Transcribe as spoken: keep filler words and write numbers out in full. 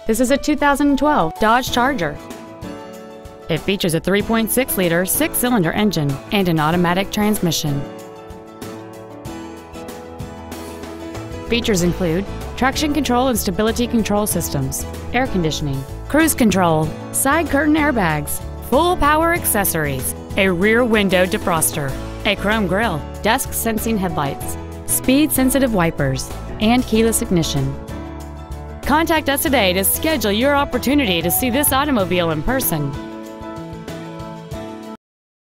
This is a two thousand twelve Dodge Charger. It features a three point six liter six-cylinder engine and an automatic transmission. Features include traction control and stability control systems, air conditioning, cruise control, side curtain airbags, full power accessories, a rear window defroster, a chrome grille, dusk sensing headlights, speed sensitive wipers, and keyless ignition. Contact us today to schedule your opportunity to see this automobile in person.